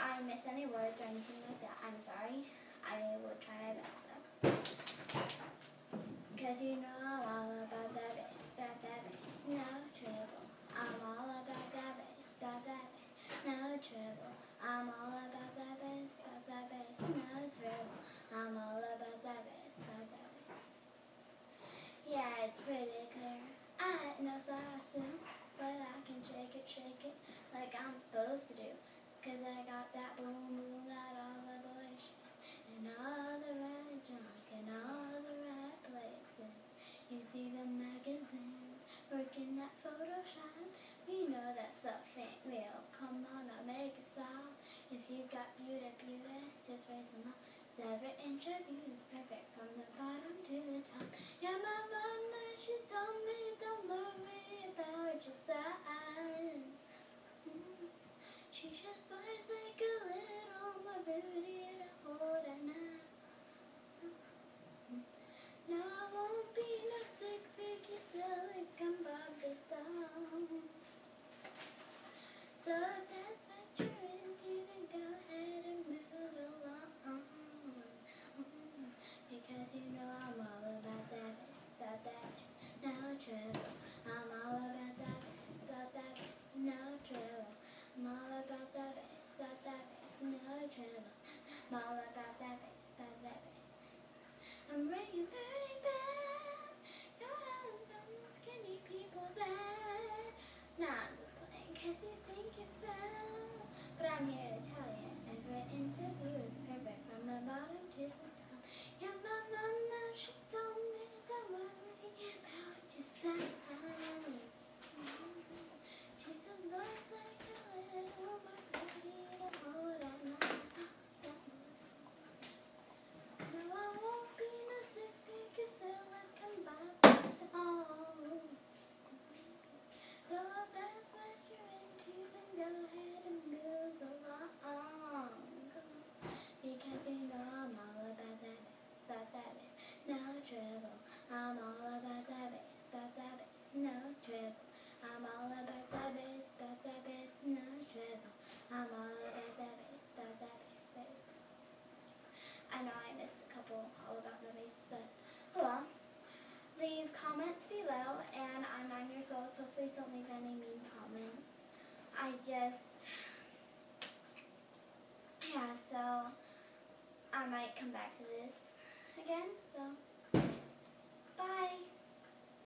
I miss any words or anything like that, I'm sorry. I will try my best though. Cause you know I'm all about that bass, no trouble. I'm all about that bass, no trouble. I'm all about that bass, no trouble. I'm all about that bass, Yeah, it's pretty clear. I ain't no assassin, but I can shake it like I'm supposed to do. Cause I got that boom boom, got all the boys and all the right junk and all the right places. You see the magazines working that Photoshop. We know that stuff ain't real. Come on, I'll make it stop. If you got beauty, just raise them up. 7-inch of you is perfect from the bottom to the top. Yeah, my mama, she told me don't worry about your size. She just always like a little more beauty to hold at night. No, I won't be no sick figure silicone Barbie doll. So if that's what you're into, then go ahead and move along. Because you know I'm all about that bass, no trouble. I'm all about that bass, no trouble. I'm all about that bass, no trouble. I'm all about that bass. I'm bringing pretty back. Got all some skinny people there. Nah, I'm just playing 'cause you think you fell. But I'm here to tell you, every interview is perfect from the bottom to the top. Yeah, my mama, she told me don't worry about your size. She says boys like a little more pretty to hold at night. No, I won't be no sick figure silicone Barbie doll. So if that's what you're into, then go ahead and move along. Because you know I'm all about that bass, no trouble. I'm all about that bass, no trouble. I'm all about that bass, no trouble. I'm all about that bass. I know I missed a couple all about the bass, but oh well. Leave comments below, and I'm 9 years old, so please don't leave any mean comments. Yeah, so I might come back to this again, so bye.